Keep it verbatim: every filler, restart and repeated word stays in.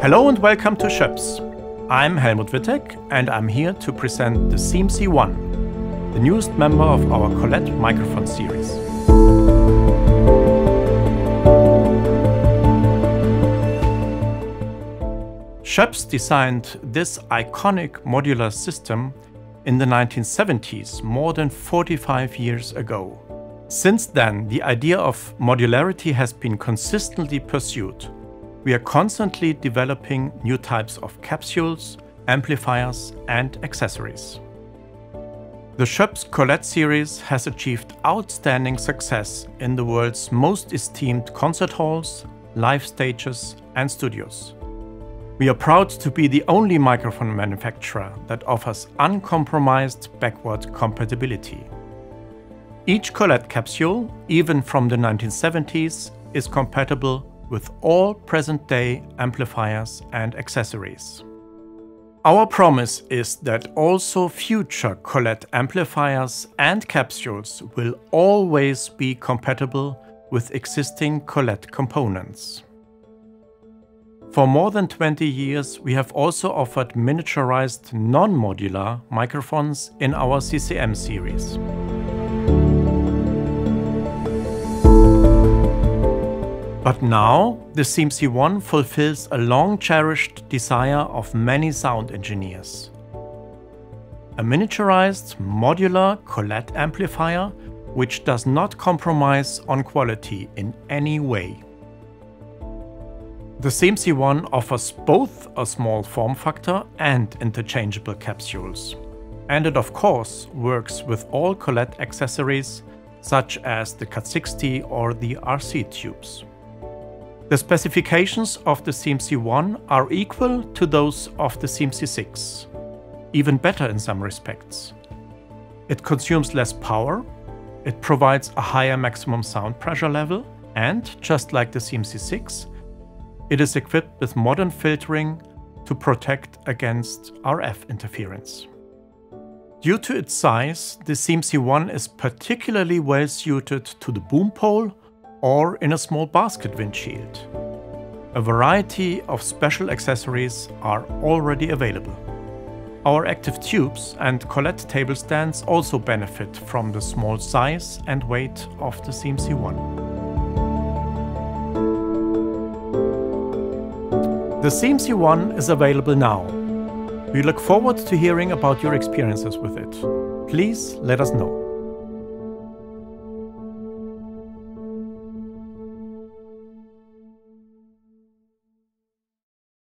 Hello and welcome to Schöps. I'm Helmut Wittek and I'm here to present the C M C one, the newest member of our Colette microphone series. Schöps designed this iconic modular system in the nineteen seventies, more than forty-five years ago. Since then, the idea of modularity has been consistently pursued. We are constantly developing new types of capsules, amplifiers, and accessories. The Schöps Colette series has achieved outstanding success in the world's most esteemed concert halls, live stages, and studios. We are proud to be the only microphone manufacturer that offers uncompromised backward compatibility. Each Colette capsule, even from the nineteen seventies, is compatible with all present-day amplifiers and accessories. Our promise is that also future Colette amplifiers and capsules will always be compatible with existing Colette components. For more than twenty years, we have also offered miniaturized non-modular microphones in our C C M series. But now, the C M C one fulfills a long-cherished desire of many sound engineers. A miniaturized, modular Colette amplifier which does not compromise on quality in any way. The C M C one offers both a small form factor and interchangeable capsules. And it of course works with all Colette accessories such as the CAT sixty or the R C tubes. The specifications of the C M C one are equal to those of the C M C six, even better in some respects. It consumes less power, it provides a higher maximum sound pressure level, and, just like the C M C six, it is equipped with modern filtering to protect against R F interference. Due to its size, the C M C one is particularly well suited to the boom pole or in a small basket windshield. A variety of special accessories are already available. Our active tubes and Colette table stands also benefit from the small size and weight of the C M C one. The C M C one is available now. We look forward to hearing about your experiences with it. Please let us know.